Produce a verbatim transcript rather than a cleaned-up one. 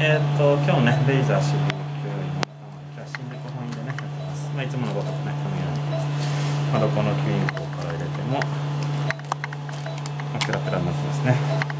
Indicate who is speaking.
Speaker 1: えー、っと今日ねレイザー支部教員の今日は新宿本院でねやってます。まあ、いつものごとくねこのように、まあ、どこの吸引口から入れても、まあ、ペラペラになってますね。